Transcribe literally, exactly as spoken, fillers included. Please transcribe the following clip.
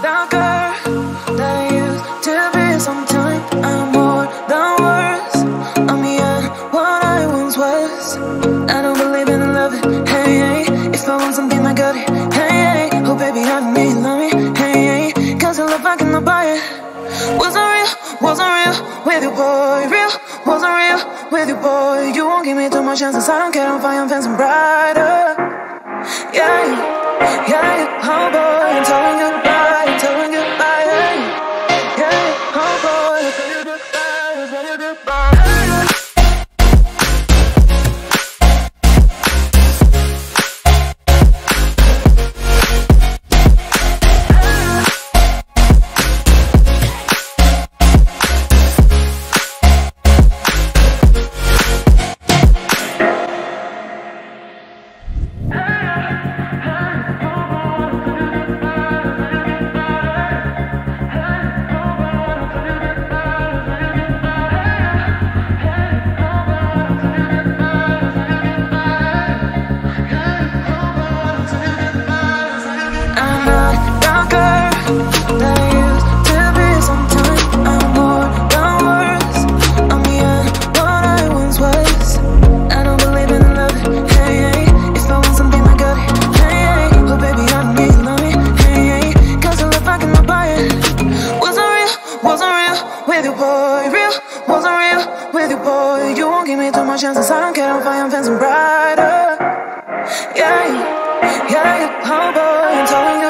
darker than I used to be. Sometimes I'm more than words. I'm beyond what I once was. I don't believe in love, hey, hey. If I want something, I got it, hey, hey. Oh baby, I need love me, hey, hey. Cause your love I cannot buy it. Wasn't real, wasn't real with you, boy. Real, wasn't real with you, boy. You won't give me too much chances. I don't care if I am fancy brighter. Yeah, yeah, yeah, oh boy, I'm telling you goodbye, I'm telling you goodbye, yeah, yeah, oh boy, I'm telling you goodbye, I'm telling you goodbye. Chances, I don't care if I am fancy brighter. Yeah, yeah, yeah, oh boy, I'm telling you.